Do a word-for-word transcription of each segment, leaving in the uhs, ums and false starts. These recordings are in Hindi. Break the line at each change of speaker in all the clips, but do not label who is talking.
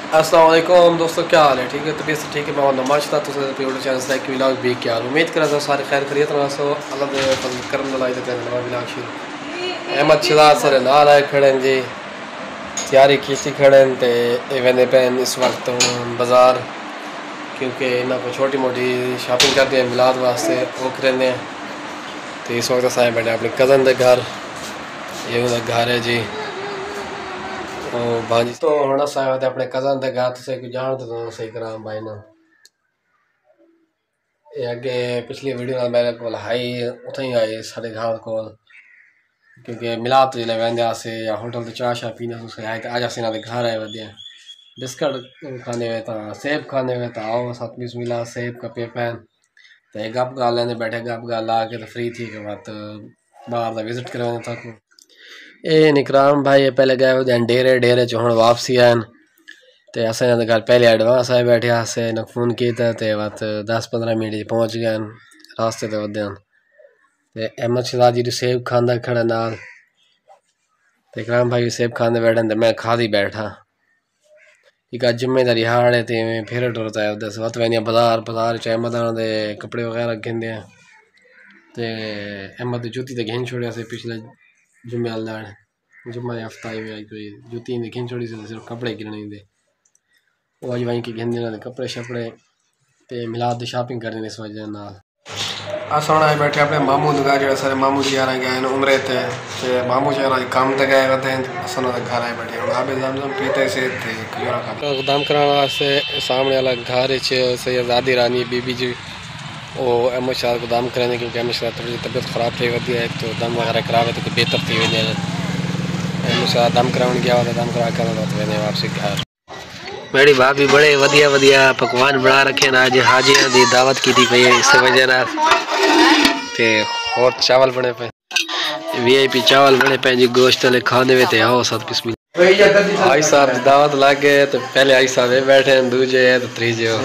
अस्सलाम वालेकुम दोस्तों, क्या हाल है? ठीक है, तबीयत से ठीक है। मैं नमाज था तो यूट्यूब चैनल सराइकी व्लॉग बकr उम्मीद कर रहा सारे खैर खरीत रहा सो अल्लाह दे फजल करम लाई देते हैं नवा व्लॉग शुरू। अहमद शहजाद सारे नाल आए खड़े हैं जी, तैयारी की खड़े हैं ते वेंदे पैन इस वक्त बाज़ार, क्योंकि इन्हों को छोटी मोटी शॉपिंग करते हैं मिलाद वास्ते वो करेंगे। तो इस वक्त अस बैठे अपने कज़न के घर, ये उनका घर है जी भाजी। तो हम अस अपने कज़न के घर से कुछ जान तो सही करा भाई ना ये अगे पिछली वीडियो मेरे को हाई उत ही आए साढ़े घर को, क्योंकि मिलाद तो जिले वेंदे या होटल तो चाह शाह पीने आए तो अज अस इन्होंने घर आए वे बिस्किट खाने हुए था, सेब खाने हुए था। आओ साथ बीस मिला सेब का पे पैन तो गप गाल लेंदे बैठे गप गाल ला के तो फ्री थी के बाद बाहर का विजिट करवाने तक ये निकराम भाई पहले गए वे डेरे डेरे चो हम वापसी आए तो अस घर पहले एडवांस आए बैठे अस फ़ोन किया तो बस दस पंद्रह मिनट पहुँच गए रास्ते तो वधे तो अहमद शहजाद जी सेब खांदा खड़े नाल तो इकराम भाई सेब खांदे बैठे तो मैं खा दी बैठा। एक अज जिम्मेदारी हाड़ है तो फिर टुरता है उधर वत वह बाजार बाजार च अहमद के कपड़े वगैरह घिंदे हैं तो अहमद जूती तो घिन छोड़िया से पिछले जुम्मे वाल जुम्मा हफ्ता आई कोई जूती घिन छोड़ी से सिर्फ कपड़े गिरने दे वो अज वहीं के घिंदे कपड़े शपड़े तो मिलाद की शॉपिंग करनी इस वजह ना अस हम आए बैठे अपने मामू घर जो सारे मामू जी आ गए उमरे थे तो मामू जी काम तक गए वे अस घर आए बैठे हम आप जमजम पीते से थे दम कराने वास्ते सामने वाला घर सैयद आदि रानी बीबी जी वो अहमद शाह को दम करेंगे, क्योंकि अहमद शाह थोड़ी तबीयत ख़राब थी वधी है तो दम वगैरह करावे तो बेहतर थी वे। अहमद शाह दम कराने गया हुआ दम करा कर वे वापसी घर। मेरी भाभी बड़े वधिया वधिया पकवान बना रखे ना, अज हाजिया की दावत की थी पई इस वजह ते और चावल बने पे वी आई पी चावल बने पे जी गोश्त वाले खाने में थे। आओ साथ किस्म आई साहब की दावत लग गए तो पहले आई साहब बैठे दूजे तो तीजे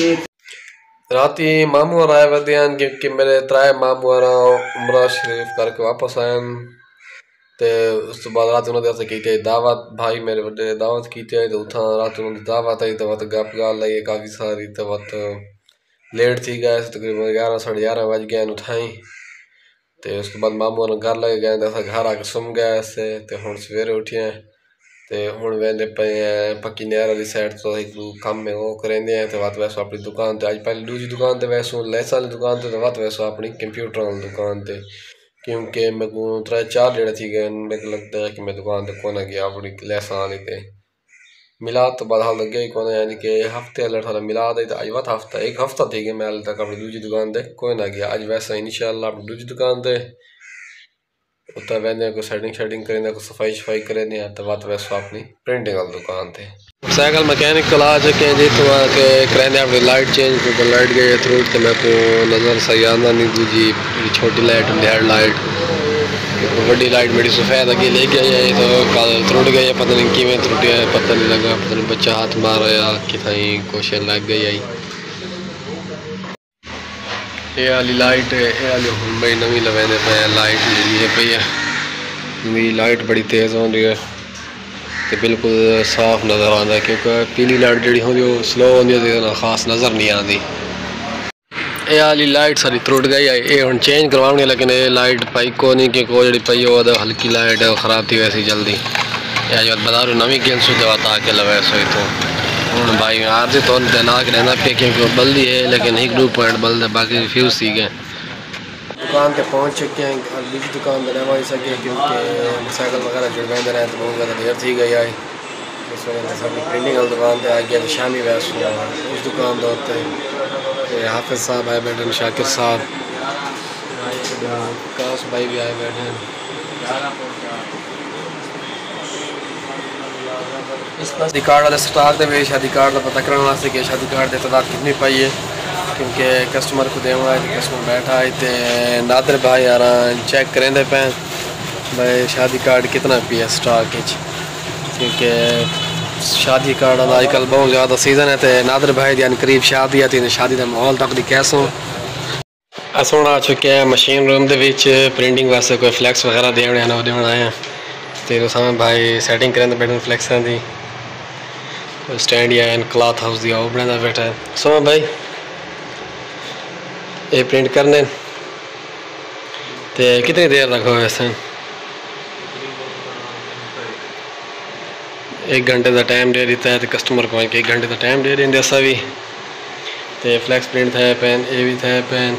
राती मामू और आए वे क्योंकि मेरे त्राए मामू और उमरा शरीफ करके वापस आए तो उस तो बाद रात उन्होंने की दावत भाई मेरे बड़े दावत की तो उथा रात उन्होंने दावत आई तो वत गप गाल लाई काफ़ी सारी तो वत लेट थी गए तकरीबन ग्यारह साढ़े ग्यारह बज गए उठाई तो उस तो बाद मामू घर लगे गए तो घर आके सुम गए से तो हम सवेरे उठे तो हूँ वेंदे पे पक्की नहर वाली साइड तो एक काम में वो करेंगे तो वत वैसो अपनी दुकान तो अज पहले दूसरी दुकान तो वैसो लैस वाली दुकान तो वत वैसो अपनी कंप्यूटर वाली दुकान तो, क्योंकि मेरे को त्रै चार डेढ़ थी गए मेरे को लगता है कि मैं दुकान तो कौन गया अपनी लैसा वाली तो मिलाद तो बाद हाल लगे ही कौन, यानी कि हफ्ते अलग थाला मिलाद है तो अज वत हफ्ता एक हफ्ता थी गया मैं हाल तक अपनी दूसरी दुकान पर कोई ना गया। अज वैसा इंशाल्लाह अपनी दूसरी दुकान पर उत्तर वेंदे को सेटिंग शेटिंग करें को सफाई शफाई करें तो वत वैसो अपनी प्रिंटिंग वाली दुकान थे। साइकिल मैकेनिक को ला चुके हैं जी तो करेंगे अपनी लाइट चेंज क्योंकि लाइट गई थ्रू तो मेरे को नज़र सही आना नहीं दूजी छोटी लाइट हेड लाइट बड़ी लाइट मेरी सफ़ेद अगे लेके आई है तो कल त्रुट गई है, पता नहीं किमें त्रुटी है पता नहीं लगा, पता नहीं बच्चा हाथ मारा या कितनी कोशिश लग गई आई। ये वाली लाइट ये वाली हम भाई नवी लवेंदे पे लाइट ये पई है मेरी लाइट बड़ी तेज़ हो रही है तो बिल्कुल साफ नज़र आता है, क्योंकि पीली लाइट जी होंगी स्लो होंगी तो खास नज़र नहीं आती। ये वाली लाइट सारी त्रुट गई है ये हम चेंज करवानी, लेकिन ये लाइट पाई को नहीं कि कोई जी पई हो हल्की लाइट है ख़राब थी वैसी जल्दी या बाजार नवी गेंद सुधे आके लवे सो तो हूँ भाई आरती तो तैनात रहना पे क्योंकि बल्दी है लेकिन एक दो पॉइंट बल्द है बाकी फ्यूज थी गए। दुकान पे पहुँच चुके हैं और दूसरी दुकान पर नहीं सके क्योंकि साइकिल वगैरह जुड़वाते रहे तो बहुत ज़्यादा देर थी गई आई, इस वजह से सब प्रिंटिंग वाली दुकान पर आ गया तो शामी वैस उस दुकान पर होते हाफिज साहब आए बैठे शाकिर साहब काश भाई भी आए बैठे इस पर शादी कार्ड वाले स्टाक दे शादी कार्ड का पता करने वास्ते कि शादी कार्ड की तादाद कितनी पाई है, क्योंकि कस्टमर को देना है कस्टमर बैठा है तो नादर भाई यार चेक करेंगे पे भाई शादी कार्ड कितना पी है स्टाक, क्योंकि शादी कार्ड आजकल बहुत ज़्यादा सीजन है तो नादर भाई यानी करीब शादी आती है शादी का माहौल तक दी कैसों अस हम आ चुके हैं मशीन रूम के प्रिंटिंग वास्ते कोई फ्लैक्स वगैरह देने देना आए हैं तो सामने भाई सैटिंग करें बैठे फ्लैक्सा की स्टैंड या क्लॉथ हाउस दिया वो बना बैठा है। सो भाई ये प्रिंट करने ते कितनी देर रखो वैसे? एक घंटे का टाइम दे दिता है तो कस्टमर को एक घंटे का टाइम दे देंगे असा भी। तो फ्लैक्स प्रिंट था पेन ये भी था पेन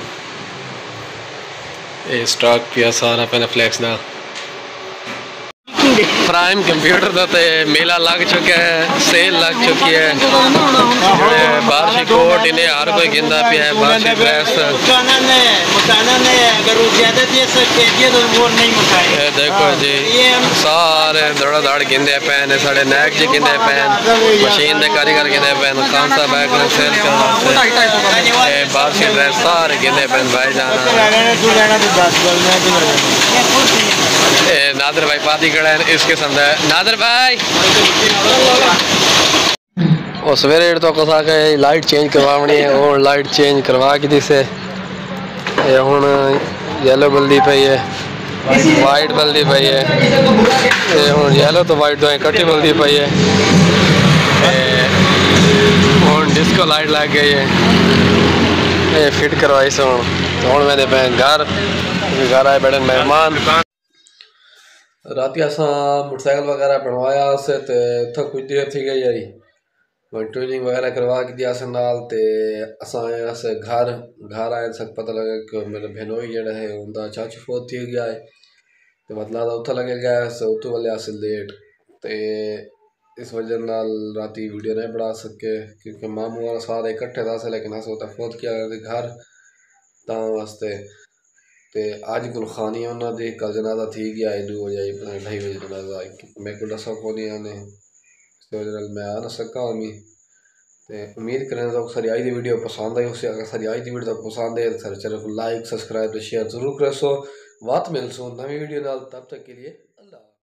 ये स्टॉक पिया सारा पेन फ्लैक्स का। प्राइम कंप्यूटर का तो मेला लग चुका है, सेल लग चुकी है। बारशी कोट इन्हें हर कोई गिंदा पिया है, बारशी ड्रेस देखो जी सारे दड़ा दड़ गिंदे पैन साढ़े नैक जी गिंदे पैन मशीन के कारीगर गिंदे पैन खान साहब बैग सेल करते बारशी ड्रेस सारे गिंदे पैन भाई जाना। नादर भाई पाती खड़ा है इस किस्म का। नादर भाई और सवेरे तो कसा के लाइट चेंज करवानी है और लाइट चेंज करवा के दिसे हूँ येलो बल्दी पई है वाइट बल्दी पई है हूँ येलो तो वाइट दो कट्टी बल्दी पई है हूँ डिस्को लाइट लग गई है ये फिट करवाई से हूँ तो हूँ मैंने पे घर घर आए बैठे मेहमान। रात असा मोटरसाइकिल वगैरह बनवाया से तो उतना कुछ देर थी गई आई ट्यूनिंग वगैरह करवा के दिया से नाल ते असा आए से घर घर आए से पता लगा कि मेरा बहनोई जड़ा है उनका चाचू फोत थी गया है तो मतलब उतना लगे गया से उतू वाले आसे लेट ते इस वजह नाल राती वीडियो नहीं बना सके क्योंकि मामू वाला सारे इकट्ठे था से लेकिन अस उतना फोत किया घर ता वास्ते ते अज गुलखानी उन्होंने कल जनाजा थी गया है दो बजे ढाई बजे जनाजा मेरे को दसा को नहीं आने इस वजह मैं आ ना सका मी ते उम्मीद करें तो सारी आज की वीडियो पसंद आई उससे अगर सारी आज की वीडियो पसंद है तो सारे चैनल को लाइक सब्सक्राइब शेयर जरूर करें। सो बात मिल सो नवी वीडियो नाल तब तक के लिए।